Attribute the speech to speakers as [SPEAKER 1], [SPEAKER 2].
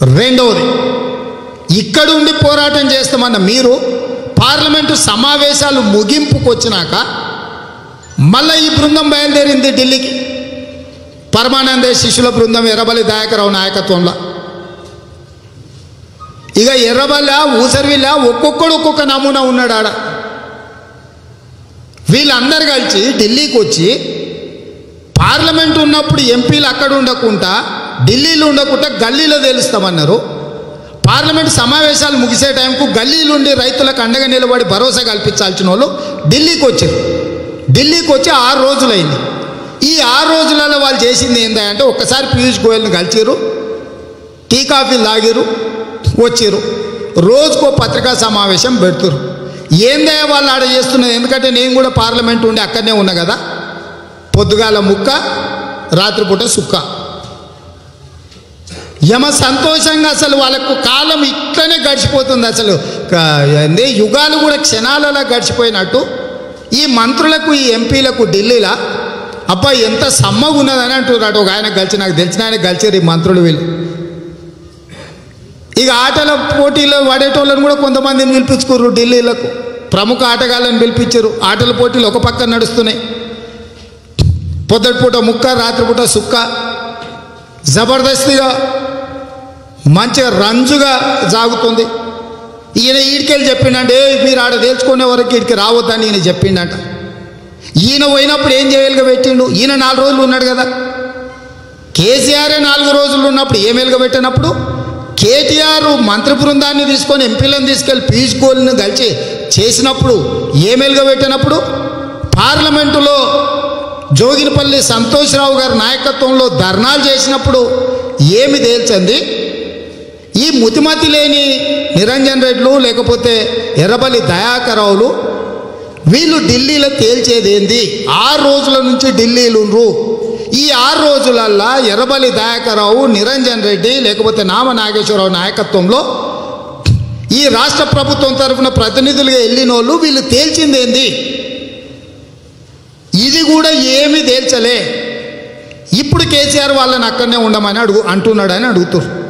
[SPEAKER 1] రెండవది, ఇక్కడ ఉండి పోరాటం చేస్తామన్న మీరు పార్లమెంటు సమావేశాలు ముగింపుకు వచ్చినాక మళ్ళీ ఈ బృందం బయలుదేరింది ఢిల్లీకి. పరమానంద శిష్యుల బృందం ఎర్రబల్లి దయాకర్రావు నాయకత్వంలో. ఇక ఎర్రబల్ల ఊసర్విల్ల ఒక్కొక్కడు ఒక్కొక్క నమూనా ఉన్నాడు ఆడ. వీళ్ళందరూ కలిసి ఢిల్లీకి వచ్చి పార్లమెంట్ ఉన్నప్పుడు ఎంపీలు అక్కడ ఉండకుండా ఢిల్లీలో ఉండకుండా గల్లీలో తేలుస్తామన్నారు. పార్లమెంట్ సమావేశాలు ముగిసే టైంకు గల్లీలుండి రైతులకు అండగా నిలబడి భరోసా కల్పించాల్సిన వాళ్ళు ఢిల్లీకి వచ్చారు. ఢిల్లీకి వచ్చి 6 రోజులైంది. ఈ 6 రోజులలో వాళ్ళు చేసింది ఏంటంటే ఒక్కసారి పీయూష్ గోయల్ని కలిసిరు, టీ కాఫీలు తాగిరు, వచ్చిరు. రోజుకో పత్రికా సమావేశం పెడుతురు. ఏందయ్యా వాళ్ళు ఆడ చేస్తున్నది? ఎందుకంటే నేను కూడా పార్లమెంట్ ఉండి అక్కడనే ఉన్నా కదా. పొద్దుగాల ముక్క, రాత్రిపూట సుక్క. యమ సంతోషంగా అసలు వాళ్ళకు కాలం ఇట్లనే గడిచిపోతుంది. అసలు యుగాలు కూడా క్షణాలలో గడిచిపోయినట్టు ఈ మంత్రులకు ఈ ఎంపీలకు ఢిల్లీలో అబ్బాయి ఎంత సమ్మగా ఉన్నదని అంటున్నాడు. ఒక ఆయన కలిసి, నాకు తెలిసిన ఆయన కలిసారు ఈ మంత్రులు వీళ్ళు. ఇక ఆటల పోటీలో పడేటోళ్ళని కూడా కొంతమందిని పిలిపించుకుర్రు ఢిల్లీలకు. ప్రముఖ ఆటగాళ్ళని పిలిపించారు. ఆటల పోటీలు ఒక పక్కన నడుస్తున్నాయి. పొద్దుటిపూట ముక్క, రాత్రిపూట సుక్క. జబర్దస్తిగా మంచిగా రంజుగా సాగుతుంది. ఈయన ఈడికెళ్ళి చెప్పిండంటే మీరు ఆడ తేల్చుకునే వరకు ఈడికి రావద్దని ఈయన చెప్పిండట. ఈయన పోయినప్పుడు ఏం చేయలుగా పెట్టిండు? ఈయన 4 రోజులు ఉన్నాడు కదా. కేసీఆరే 4 రోజులు ఉన్నప్పుడు ఏం వెలుగబెట్టినప్పుడు కేటీఆర్ మంత్రి బృందాన్ని తీసుకొని ఎంపీలను తీసుకెళ్ళి పీయూష్ గోయల్ని కలిసి చేసినప్పుడు ఏం వెలుగబెట్టినప్పుడు పార్లమెంటులో జోగినపల్లి సంతోష్రావు గారి నాయకత్వంలో ధర్నాలు చేసినప్పుడు ఏమి తేల్చండి? ఈ ముతిమతి లేని నిరంజన్ రెడ్లు లేకపోతే ఎర్రబల్లి దయాకర్రావులు వీళ్ళు ఢిల్లీలో తేల్చేది ఏంది? 6 రోజుల నుంచి ఢిల్లీలుండ్రు. ఈ 6 రోజులల్లా ఎర్రబల్లి దయాకర్రావు, నిరంజన్ రెడ్డి లేకపోతే నామ నాగేశ్వరరావు నాయకత్వంలో ఈ రాష్ట్ర ప్రభుత్వం తరఫున ప్రతినిధులుగా వెళ్ళినోళ్ళు వీళ్ళు తేల్చింది ఏంది? ఇది కూడా ఏమీ తేల్చలే. ఇప్పుడు కేసీఆర్ వాళ్ళని అక్కడనే ఉండమని అంటున్నాడని అడుగుతారు.